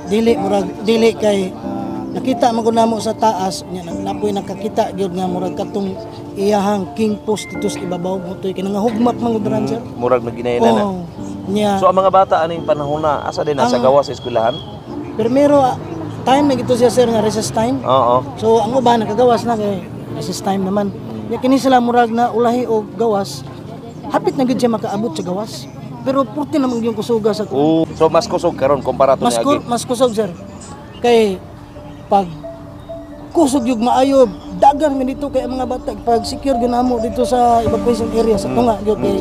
dili kay nakita man gud namo sa taas nya napoy nakakita gyud nga murag katong iyahang king post dito sa ibabaw mo toy kinang hugmak man gud ran sir. Murag naginailan na. Nya So ang mga bata aning panahon na asa din nasa gawas sa eskwelahan? primero time na gito siya sir nga recess time. Oo. So ang uban nakagawas na kay recess time naman. Nya kini sila murag na ulahi og gawas. Hapit na gid siya makaabot sa gawas. Pero purti naman yung kusuga sa So mas kusog karon kumpara to ni agi. mas kusog sir. Kay pag kusog yung maayo dagan man dito kay ang mga bata pag secure ginamo dito sa evacuation area sa tunga gyud kay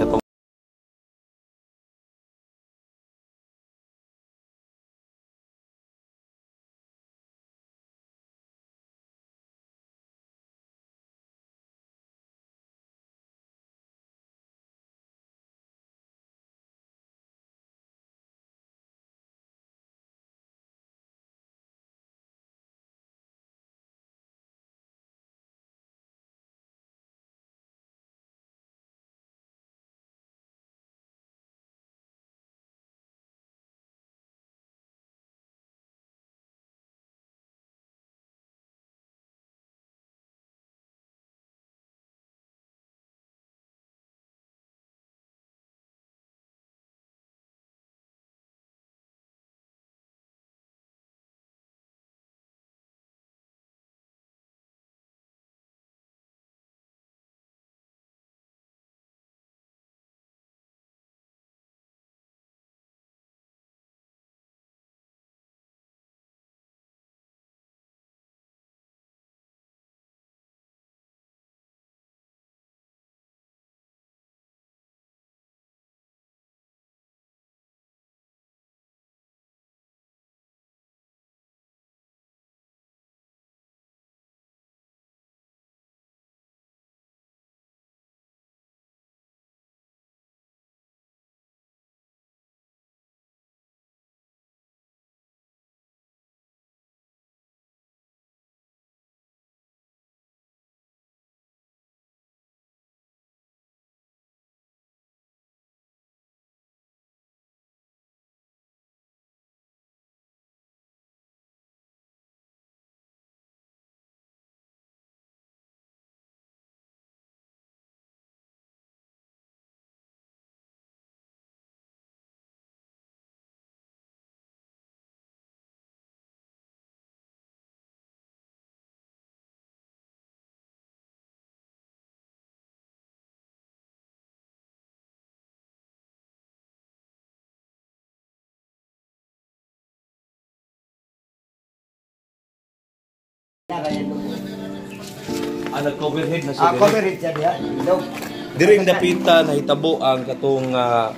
nag-coverhead na siya. Coverage siya diha. Diring napita na hitabo ang katong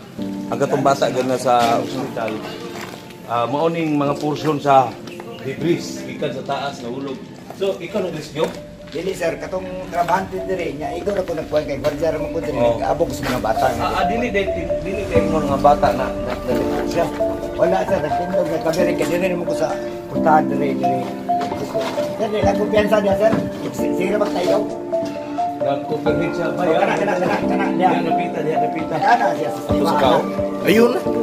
bata gana sa ospital. Mauning mga porsyon sa debris gikan sa taas na ulog. So ikaw nag rescue? Dili sir, katong trabahante dire niya ikaw na ko nagkuhan kay Barjar mo ko dire nag-abog sa mga bata. Dili mga bata na siya. Wala sir, nagtindog na kabiri kay dire mo ko sa puntahan dire. Sir, nagkumpiyansa niya sir. Sige na magtayo. Nag-coverhead siya ba? Kana. Diyan napita. Kana siya sa Ikaw? Ayun.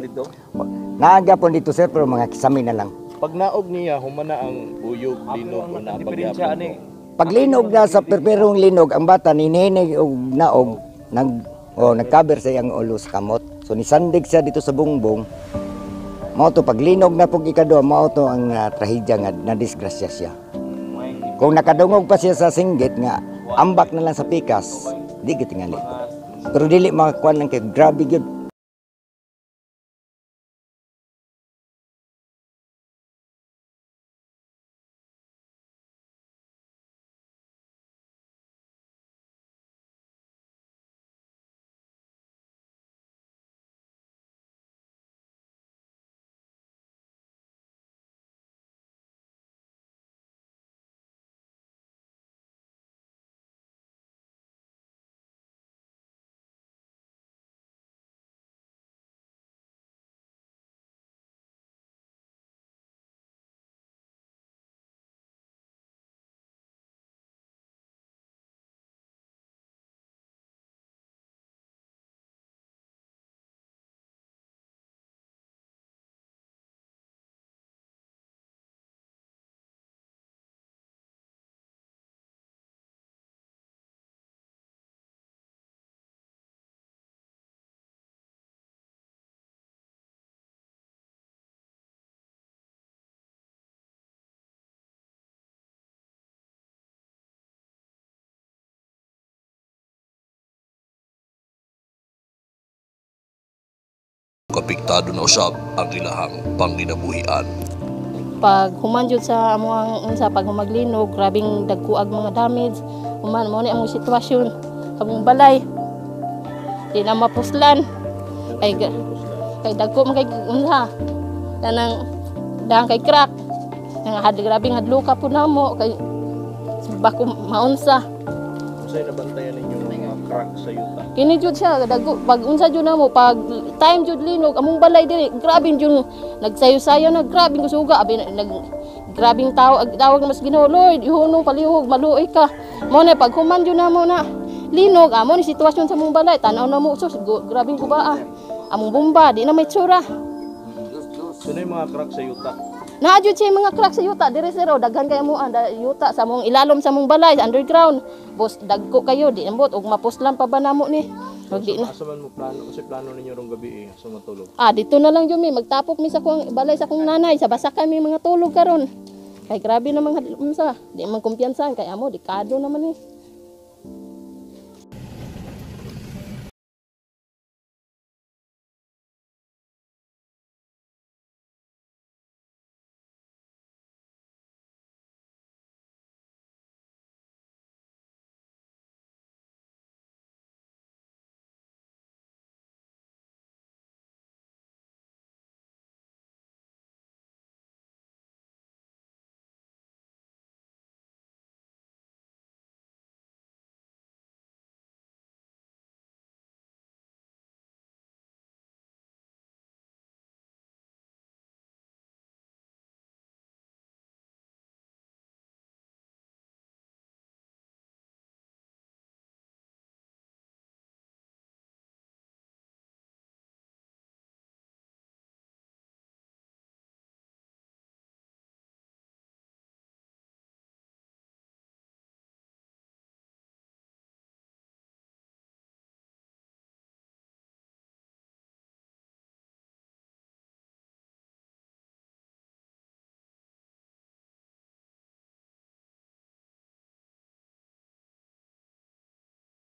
dito? Naagapon dito sir pero mga kisami na lang. Pag naog niya, humana ang uyog, linog, o Diferensya napagyapon. ani. Pag linog na sa perperong linog, ang bata nininig og naog, nagcover sa iyang ulo sa kamot. So nisandig siya dito sa bungbong. Mao to pag linog na pug ikadua, mao to ang trahedya nga na disgrasya siya. Kung nakadungog pa siya sa singgit nga ambak na lang sa pikas, di gitingali. Pero dili makakuan lang kay grabe gyud. Kapiktado na usab ang ilahang panginabuhian. Pag human jud sa amuang unsa pag humaglinog, grabing dagkuag mga damage. Human mo ni ang sitwasyon among balay. Di na mapuslan. Kay dagko man kay unsa. Kanang dang kay crack. Nga grabing hadluka po namo kay bako maunsa. Unsay nabantayan ninyo mga crack sa yuta? Kini jud siya dagko pag unsa jud namo pag time jud linog among balay diri grabe jud nagsayo-sayo na grabe kusuga abi nag grabing tawag mas Ginoo Lord ihunong palihog maluoy ka mo na pag human jud namo na linog amo ni sitwasyon sa among balay tan-aw na mo sus grabing kubaa among bomba di na may tsura. Sino yung mga crack sa yuta? Naa jud siya mga crack sa yuta diri sir daghan kay mo yuta sa among ilalom sa among balay underground bos dagko kayo di ambot og mapuslan pa ba namo ni og di na Asa man mo plano? Kasi plano ninyo rong gabi sa matulog. dito na lang jud mi magtapok mi sa kuang balay sa kong nanay sa basa kami mga tulog karon kay grabe naman unsa di man kumpiyansa kay amo dekado naman eh